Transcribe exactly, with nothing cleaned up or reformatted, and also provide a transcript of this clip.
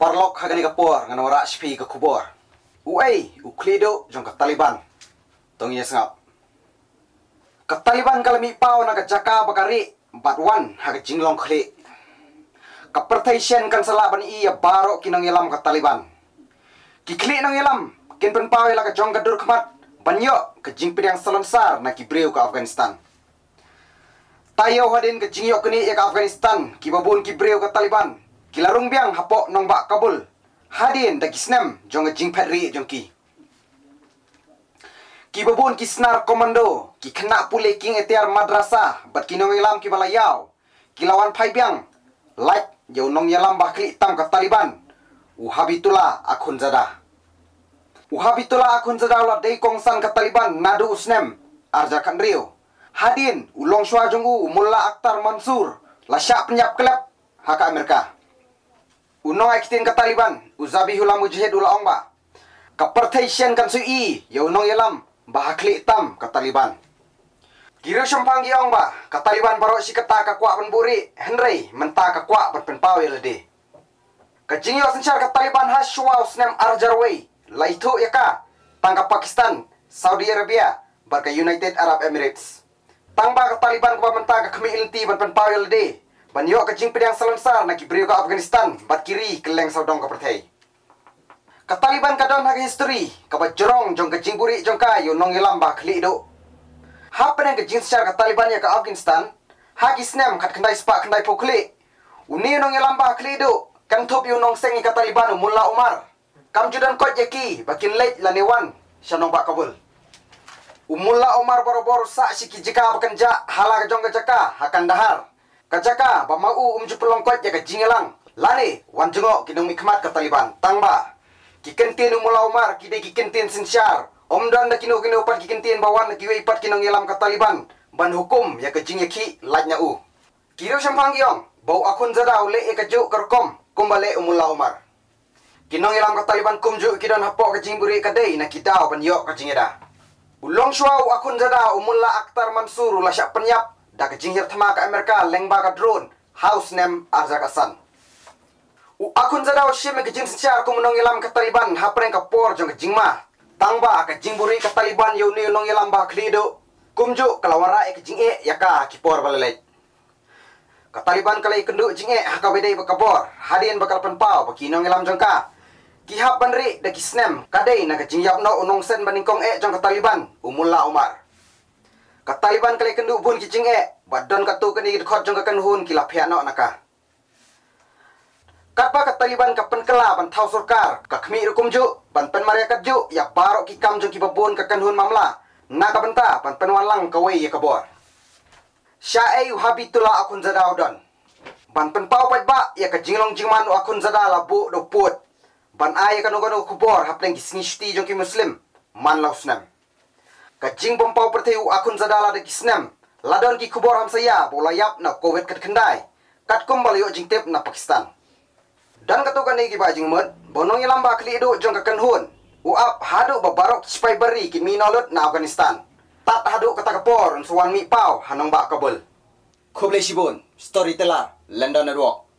Parlok hagani kapor ngano ra shpi ka kubor. Uai uklido jong ka Taliban. Tong yes ngap. Ka Taliban kalami pau na ka jaka bakari bat wan haga jinglong khli. Ka pertaisyen kan sala ban iya baro kinang ilam ka Taliban. Ki khli nang ilam kin pen pau ila ka jong ka dur khmat banyo ka jingpir yang salonsar na ki breu ka Afghanistan. Tayo hadin ke jingyo kini ya ka Afghanistan ki babun ki breu ka Taliban. Kilarung biang hapok nong bak Kabul. Hadin da kisnem jong jing pedri jong ki. Ki babun ki snar komando, ki kena pule king etiar madrasah, bat ki nong ilam ki balayau. Ki lawan pai biang, like jau nong yalam bakli tam ka Taliban. Uhabitullah akun zada. Uhabitullah akun zada ulah dei kongsan ka Taliban nadu usnem arja kan rio. Hadin ulong shwa jong u Mullah Akhtar Mansur, lasyak penyap kelep haka Amerika. Unong aikitin ka Taliban, uzabi hula mujahid ula ongba. Ka pertaisyen kan sui, ya unong yalam, bahakli tam ka Taliban. Kira syempang gi ongba, ka Taliban baro si kata ka kuak penburi, Henry, menta ka kuak berpenpau ya lede. Ka jingyo sensyar ka Taliban haswa usnem arjarway, laitu ya ka, tangka Pakistan, Saudi Arabia, barka United Arab Emirates. Tangba ka Taliban kwa menta ka kami ilti berpenpau ya lede. Banyo ka jing pedang salonsar na kibriyo ka Afghanistan bat kiri keleng saudong ka pertai. Ka Taliban ka don haga history ka bat jorong jong ka jing buri jong ka yo nong ilam ba khli do. Ha pedang ka jing secara ka Taliban ya ka Afghanistan hagi snem kat kendai spa kendai pokli. Uni nong ilam ba khli do kan thop yo nong sengi ka Taliban Mullah Umar. Kam judan kot yaki bakin late lanewan syanong ba Kabul. Mullah Umar boro-boro sa siki jika bekenja hala ka jong ka jaka hakan dahar. Kajaka ba mau umju pelongkot ya ka jingelang lani wan jengok kinong mikmat ka Taliban tangba kikentin Mullah Umar kide kikentin sensyar omdan da kino kino pat kikentin bawan kiwe pat kinong yelam ka Taliban ban hukum ya ka jingeki lajnya u kiro syampang giong bau akun zada ule e ka juk kerkom kumbale Mullah Umar kinong yelam ka Taliban kumju kidon hapok ka jingburi ka dei na kidao ban yok ka jingeda ulong shwau akun zada Mullah Akhtar Mansur ula syak penyap da ka jinghir thama ka Amerika lengba ka drone house name arja ka san u akun zada o shime ka jing sensyar ku menong ilam ka Taliban hapreng ka por jong ka jingma tangba ka jingburi ka Taliban yo ni nong ilam ba klido kumju kalawara e ka jinge yaka ki por balalej ka Taliban kalai kendu jinge haka bedai ba kabor hadin bakal penpau ba kinong ilam jong ka ki hap banri da ki snem kadai na ka jingyap no unong sen baningkong e jong ka Taliban u Mullah Umar. Ka Taliban kali kendu bun ki jing e badon ka tu kani khot jong ka kan hun ki la phya no naka katpa ka Taliban ka pen kala ban thau sarkar ka khmi rukum ju ban pen maria kat ju ya baro ki kam jong ki babun ka kan hun mamla na ka benta ban pen walang ka wei ya ka bor sya ai habitullah akun zada udon ban pen pau pai ba ya ka jinglong jingman akun zada la bu do put ban ai ka no gono kubor hapleng ki snishti jong ki muslim man lausnam ka jing pompau pertiu akun zadala de kisnem ladon ki kubor ham saya bolayap na covid kat kendai kat kumbal yo jing tip na Pakistan dan katukan ni ki bajing mud bonong ilam ba kli do jong ka kanhun uap hadu babarok spai beri ki minolut na Afghanistan tat hadu kata kapor suwan mi pau hanong ba Kabul Kublai Shibun storyteller London Network.